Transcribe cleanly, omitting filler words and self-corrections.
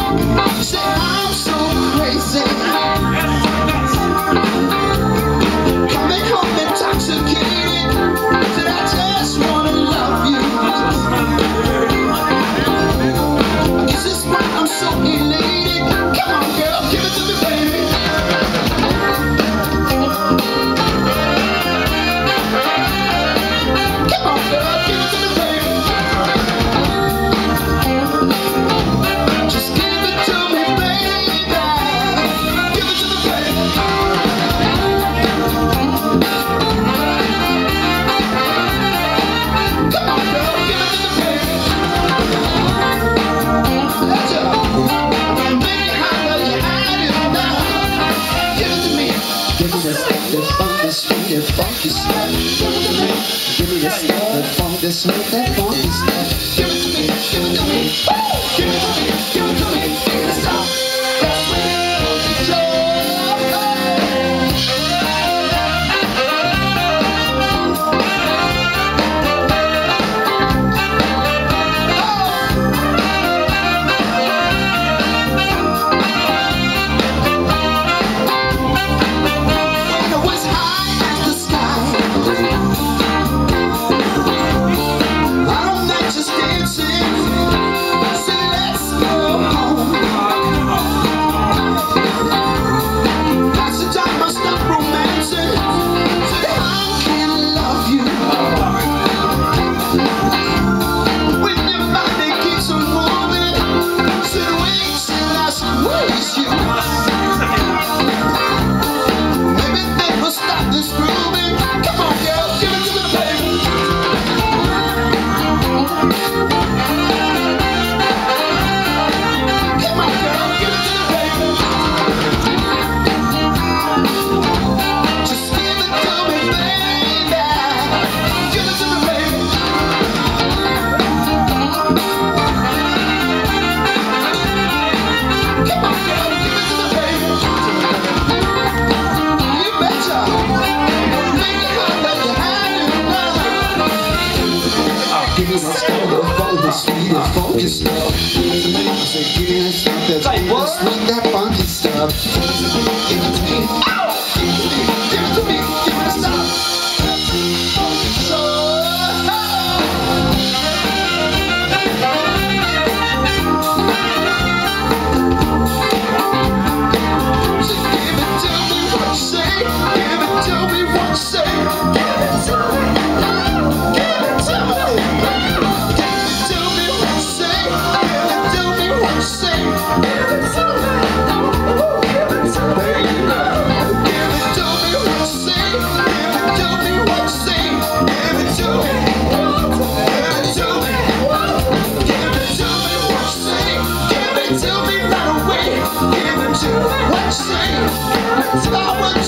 Say I'm so crazy. Coming home intoxicated. Said I just wanna love you. Is this why I'm so elated? Come on, girl, give it to me, baby. Come on, girl, give it to me, baby. Just give it to me, baby. Give it to me, baby. Come on, girl, give it to me, baby. Let's go. Make it holler, you had it now. Give it to me. Give me the stuff, the funk, the sweet, the funky stuff. Give it to me. Give me the stuff, the funk, the sweet, that funky stuff. Give it to me, give it to me. Give it to me, give it to me. The stuff that's real control. Give me the stuff, the funk, the sweet, the funky stuff. Give me the stuff, give me the stuff, that's sweet, the sweet, that funky stuff. Give it to me. Give it to me. Give it to me. Give me the stuff. So give it to me what you say. Give it to me what you say. Give it to me. Give it to me. Tell me right away. Give it to me. What you say? Tell me.